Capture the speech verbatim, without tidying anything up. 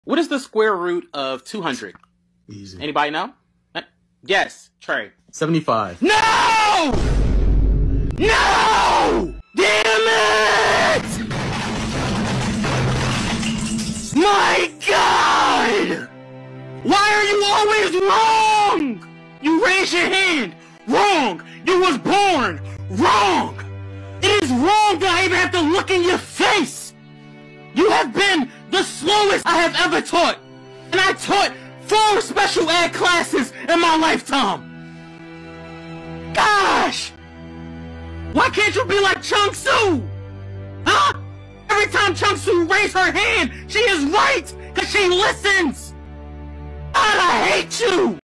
What is the square root of two hundred? Easy. Anybody know? Yes, Trey. seventy-five. No! No! Damn it! My God! Why are you always wrong? You raise your hand. Wrong. You was born. Wrong. It is wrong that I even have to look in your face. You have been the slowest I have ever taught. And I taught four special ed classes in my lifetime. Gosh! Why can't you be like Chung Su? Huh? Every time Chung Su raises her hand, she is right, because she listens. God, I hate you!